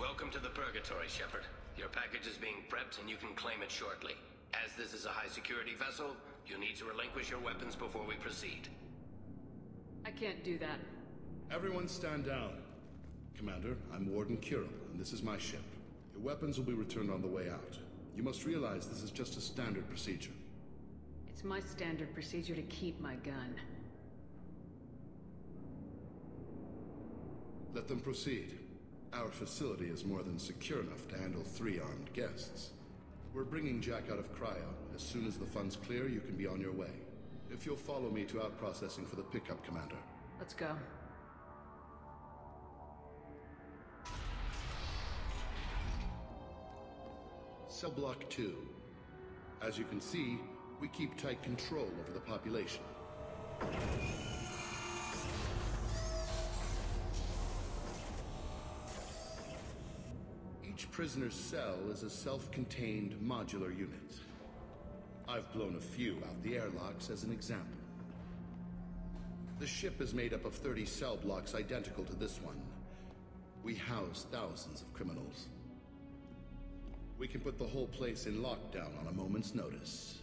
Welcome to the Purgatory, Shepard. Your package is being prepped and you can claim it shortly. As this is a high-security vessel, you need to relinquish your weapons before we proceed. I can't do that. Everyone stand down. Commander, I'm Warden Kirill, and this is my ship. Your weapons will be returned on the way out. You must realize this is just a standard procedure. It's my standard procedure to keep my gun. Let them proceed. Our facility is more than secure enough to handle 3 armed guests. We're bringing Jack out of cryo. As soon as the funds clear, you can be on your way. If you'll follow me to out-processing for the pickup, Commander. Let's go. Cell Block 2. As you can see, we keep tight control over the population. Each prisoner's cell is a self-contained modular unit. I've blown a few out the airlocks as an example. The ship is made up of 30 cell blocks identical to this one. We house thousands of criminals. We can put the whole place in lockdown on a moment's notice.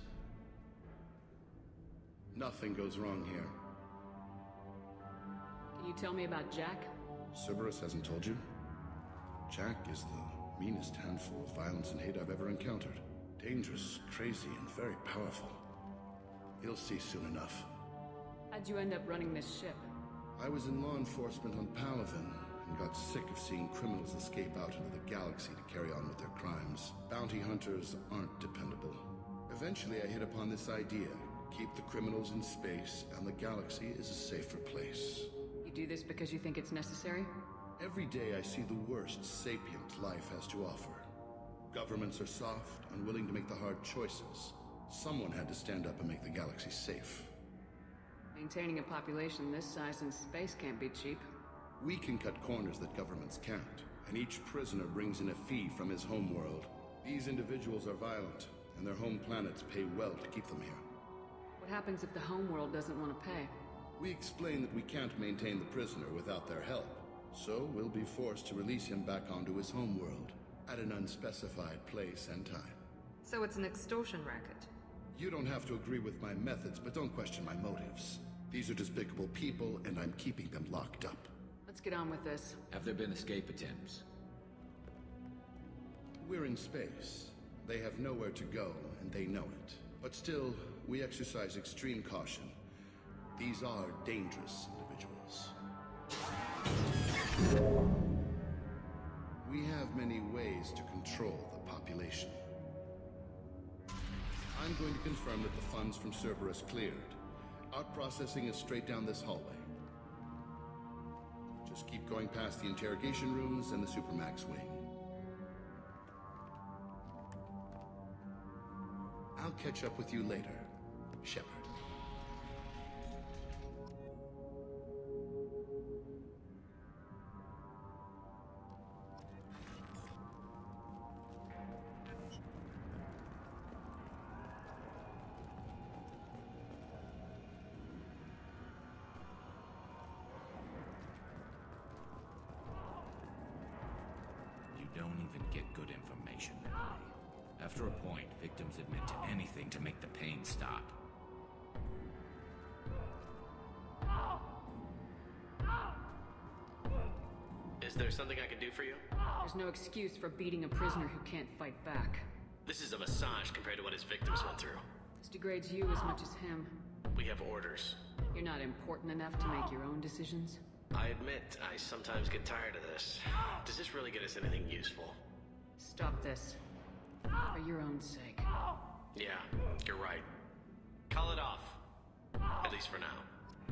Nothing goes wrong here. Can you tell me about Jack? Cerberus hasn't told you? Jack is the meanest handful of violence and hate I've ever encountered. Dangerous, crazy, and very powerful. You'll see soon enough. How'd you end up running this ship? I was in law enforcement on Palaven, and got sick of seeing criminals escape out into the galaxy to carry on with their crimes. Bounty hunters aren't dependable. Eventually I hit upon this idea. Keep the criminals in space, and the galaxy is a safer place. You do this because you think it's necessary? Every day I see the worst sapient life has to offer. Governments are soft, unwilling to make the hard choices. Someone had to stand up and make the galaxy safe. Maintaining a population this size in space can't be cheap. We can cut corners that governments can't, and each prisoner brings in a fee from his homeworld. These individuals are violent, and their home planets pay well to keep them here. What happens if the homeworld doesn't want to pay? We explain that we can't maintain the prisoner without their help, so we'll be forced to release him back onto his homeworld, at an unspecified place and time. So it's an extortion racket? You don't have to agree with my methods, but don't question my motives. These are despicable people, and I'm keeping them locked up. Let's get on with this. Have there been escape attempts? We're in space. They have nowhere to go, and they know it. But still, we exercise extreme caution. These are dangerous individuals. We have many ways to control the population. I'm going to confirm that the funds from Cerberus cleared. Out-processing is straight down this hallway. Just keep going past the interrogation rooms and the Supermax wing. I'll catch up with you later, Shepard. Don't even get good information that way. After a point, victims admit to anything to make the pain stop. Is there something I can do for you? There's no excuse for beating a prisoner who can't fight back. This is a massage compared to what his victims went through. This degrades you as much as him. We have orders. You're not important enough to make your own decisions? I admit, I sometimes get tired of this. Does this really get us anything useful? Stop this. For your own sake. Yeah, you're right. Call it off. At least for now.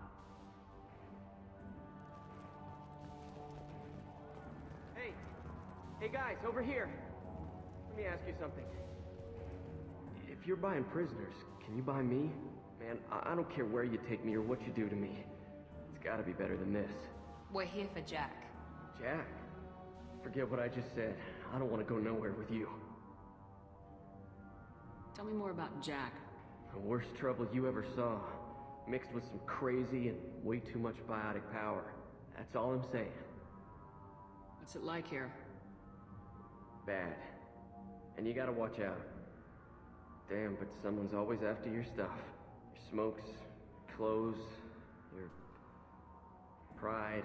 Hey guys, over here. Let me ask you something. If you're buying prisoners, can you buy me? Man, I don't care where you take me or what you do to me. It's gotta be better than this. We're here for Jack. Jack? Forget what I just said. I don't want to go nowhere with you. Tell me more about Jack. The worst trouble you ever saw. Mixed with some crazy and way too much biotic power. That's all I'm saying. What's it like here? Bad. And you gotta watch out. Damn, but someone's always after your stuff. Your smokes, clothes, your pride.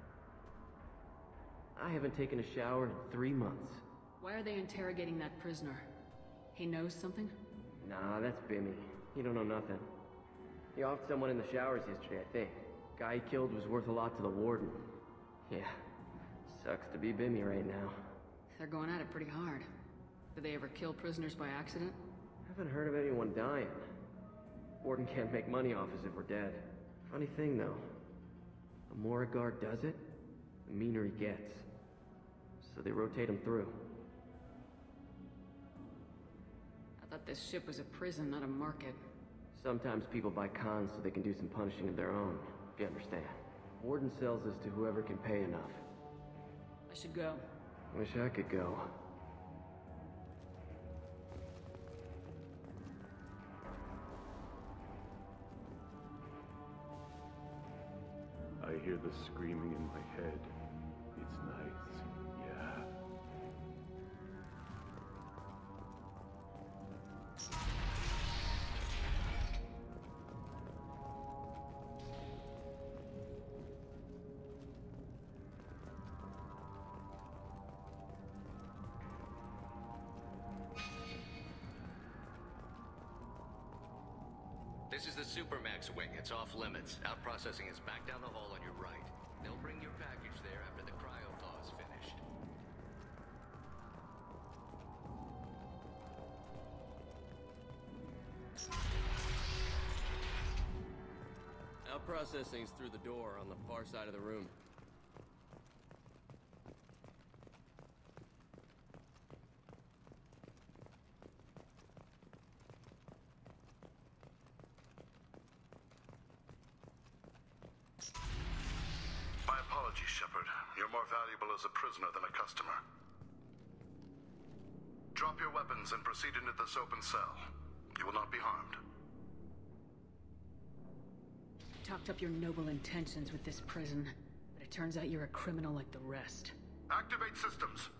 I haven't taken a shower in 3 months. Why are they interrogating that prisoner? He knows something? Nah, that's Bimmy. He don't know nothing. He offed someone in the showers yesterday, I think. Guy he killed was worth a lot to the warden. Yeah, sucks to be Bimmy right now. They're going at it pretty hard. Did they ever kill prisoners by accident? Haven't heard of anyone dying. Warden can't make money off us if we're dead. Funny thing, though. The more a guard does it, the meaner he gets. So they rotate him through. I thought this ship was a prison, not a market. Sometimes people buy cons so they can do some punishing of their own, if you understand. Warden sells us to whoever can pay enough. I should go. Wish I could go. I hear the screaming in my head. It's nice, yeah. This is the Supermax wing. It's off limits. Out processing is back down the hall on your right. They'll bring your package there after the cryo-thaw is finished. Out processing's through the door on the far side of the room. My apologies, Shepard. You're more valuable as a prisoner than a customer. Drop your weapons and proceed into this open cell. You will not be harmed. Talked up your noble intentions with this prison, but it turns out you're a criminal like the rest. Activate systems.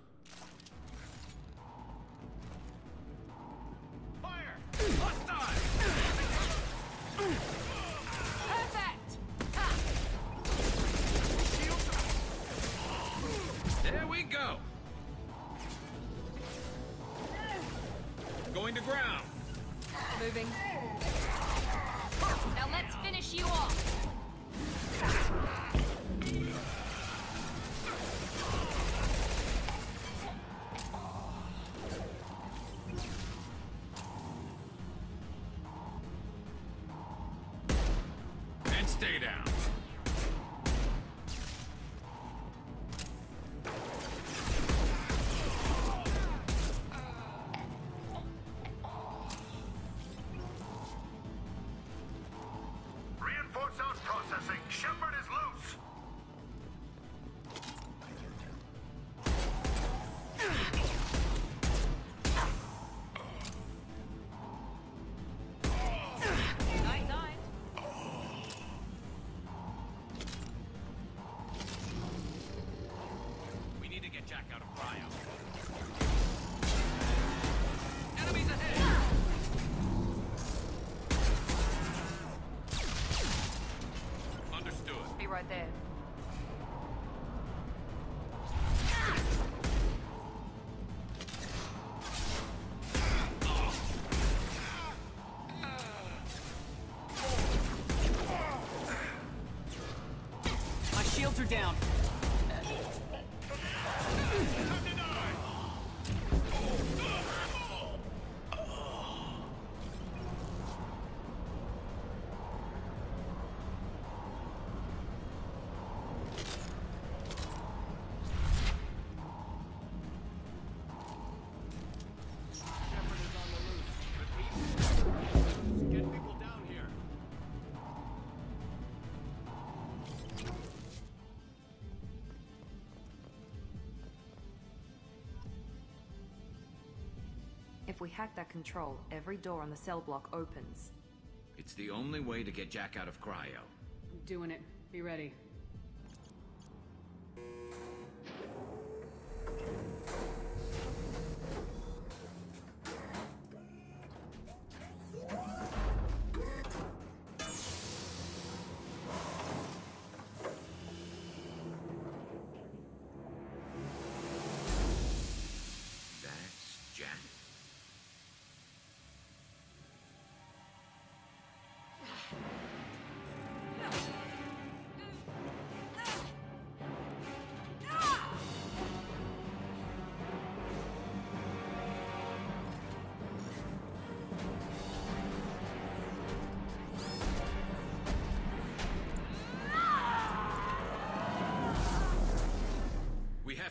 Fire! Hostile! Perfect! There we go! Going to ground! Moving. Now let's finish you off. And stay down. Reinforce out processing. Shepard is loose. Night, night. We need to get Jack out of cryo. Enemies ahead! Understood. Be right there. My shields are down. Get people down here. If we hack that control, every door on the cell block opens. It's the only way to get Jack out of cryo. I'm doing it. Be ready.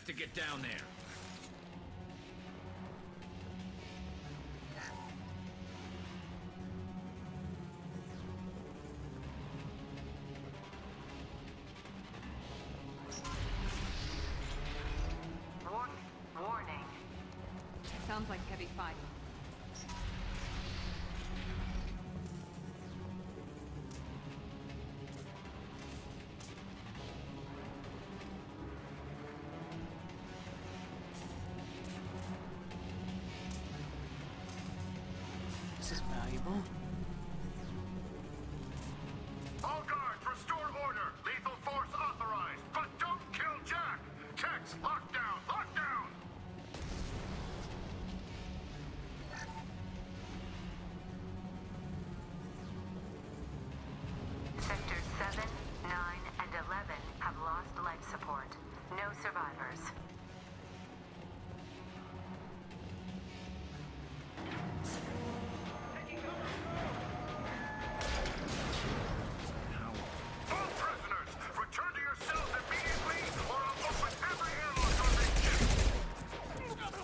to get down there. Warning. Sounds like heavy fighting. This is valuable. All guards, restore order! Lethal force authorized, but don't kill Jack! Tex, lockdown! Lockdown! Sectors 7, 9, and 11 have lost life support. No survivors. All prisoners, return to your cells immediately, or I'll open every airlock on this ship!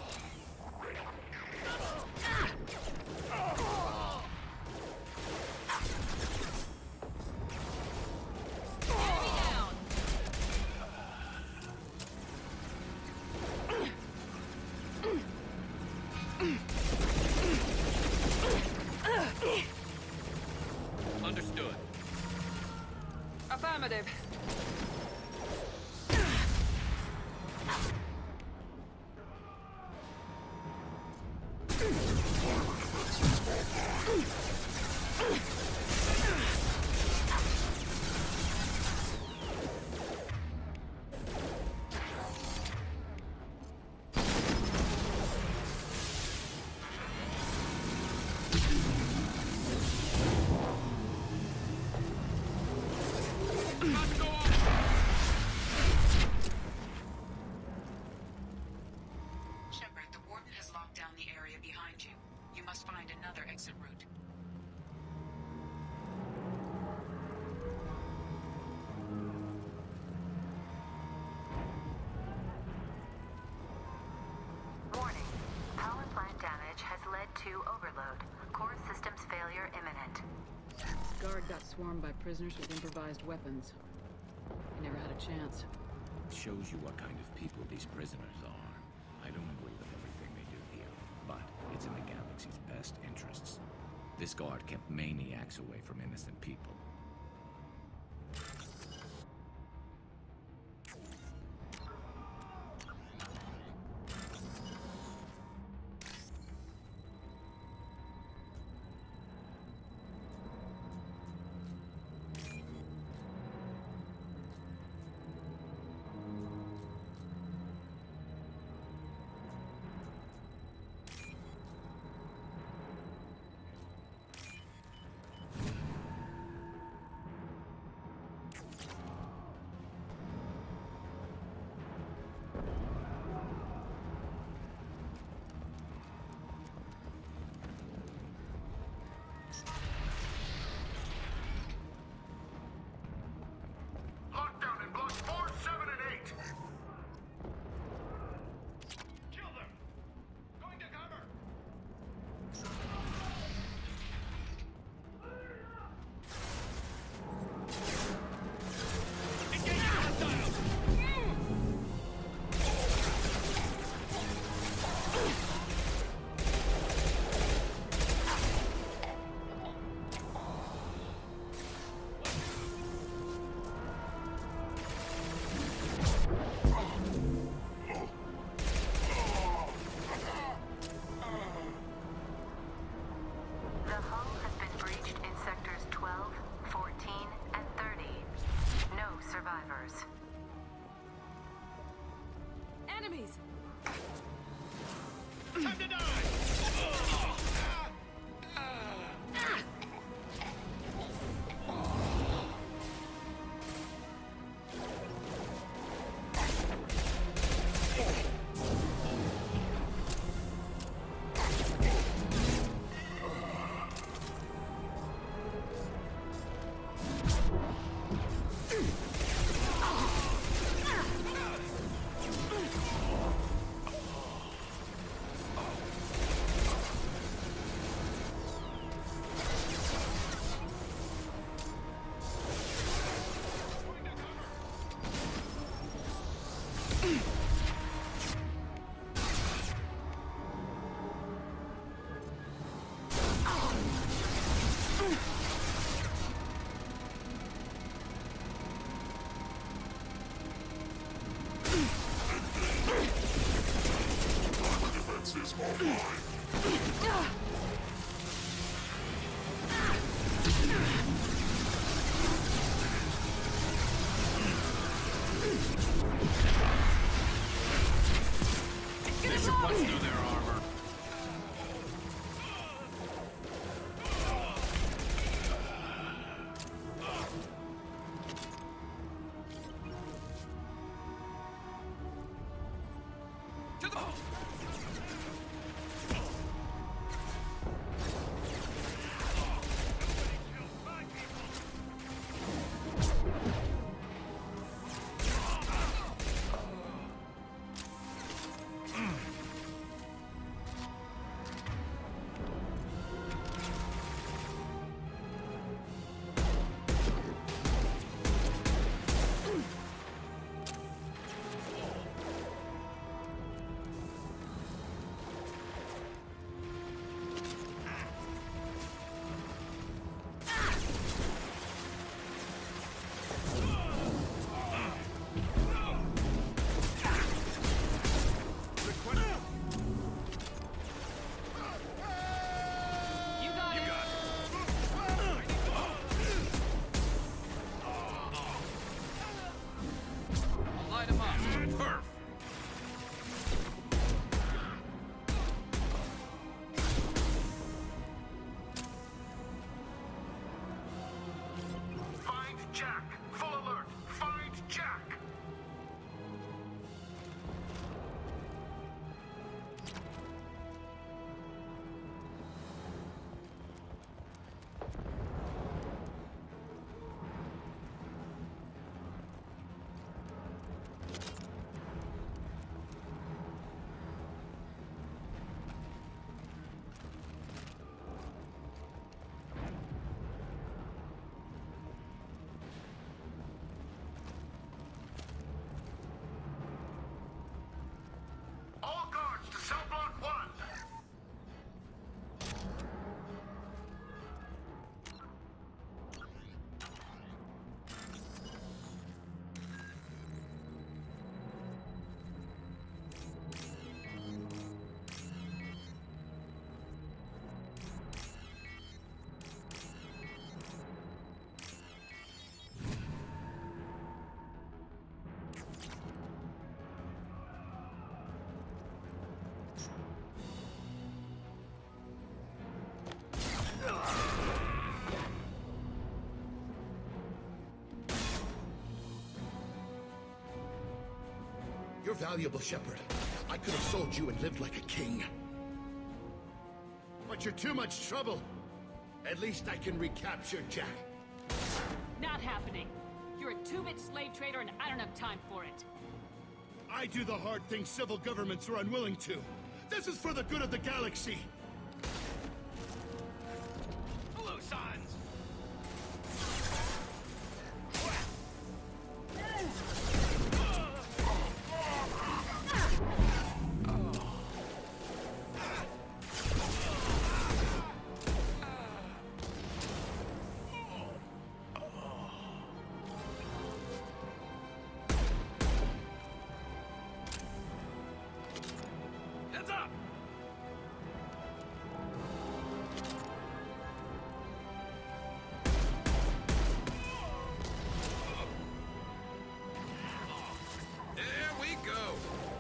Understood. Affirmative. Shepard, the Warden has locked down the area behind you. You must find another exit route. Warning. Power plant damage has led to overload. Core systems failure imminent. This guard got swarmed by prisoners with improvised weapons. He never had a chance. Shows you what kind of people these prisoners are. I don't agree with everything they do here, but it's in the galaxy's best interests. This guard kept maniacs away from innocent people. Lockdown in blocks 4, 7, and 8! Kill them! Going to cover! The hull has been breached in sectors 12, 14, and 30. No survivors. Enemies! Time to die! Perf! Find Jack! Full alert! Find Jack! All guards to cell block 1! You're valuable, Shepard. I could have sold you and lived like a king. But you're too much trouble. At least I can recapture Jack. Not happening. You're a two-bit slave trader and I don't have time for it. I do the hard things civil governments are unwilling to. This is for the good of the galaxy. Hello, Sans! Heads up! There we go!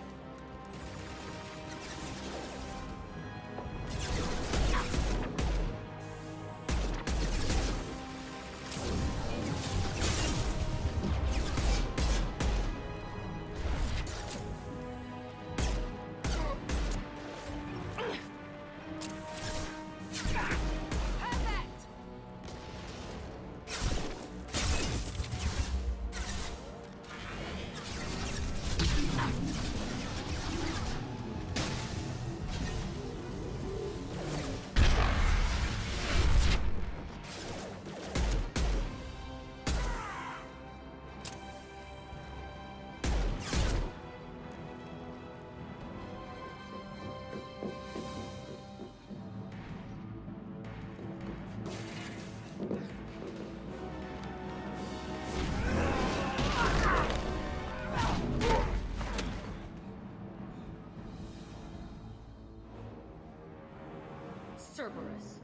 Perfect! Cerberus.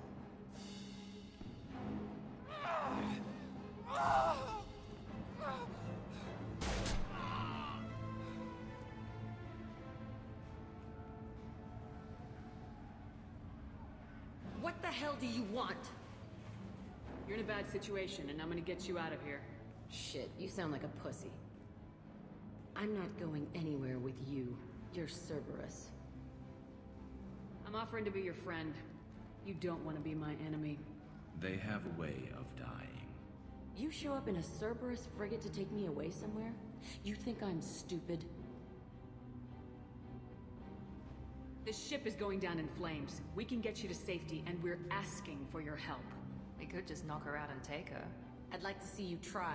What the hell do you want? You're in a bad situation, and I'm gonna get you out of here. Shit, you sound like a pussy. I'm not going anywhere with you. You're Cerberus. I'm offering to be your friend. You don't want to be my enemy. They have a way of dying. You show up in a Cerberus frigate to take me away somewhere? You think I'm stupid? This ship is going down in flames. We can get you to safety, and we're asking for your help. We could just knock her out and take her. I'd like to see you try.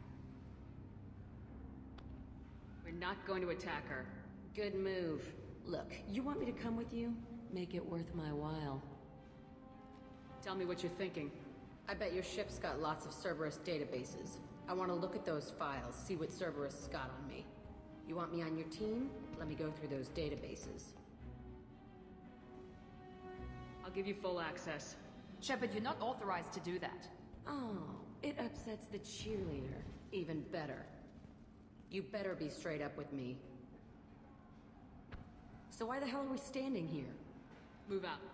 We're not going to attack her. Good move. Look, you want me to come with you? Make it worth my while. Tell me what you're thinking. I bet your ship's got lots of Cerberus databases. I want to look at those files, see what Cerberus has got on me. You want me on your team? Let me go through those databases. I'll give you full access. Shepard, you're not authorized to do that. Oh, it upsets the cheerleader. Even better. You better be straight up with me. So why the hell are we standing here? Move out.